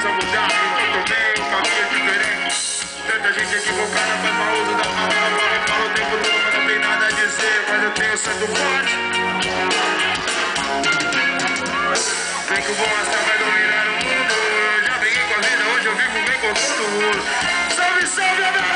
começa a mudar. Eu tô bem, o caminho é diferente. Tanta gente equivocada faz mau uso da palavra. Fala o tempo todo, mas não tem nada a dizer. Mas eu tenho santo forte. Vem que o bom astral vai dominar o mundo. Eu já briguei com a vida, hoje eu vivo bem com todo mundo. Salve, salve,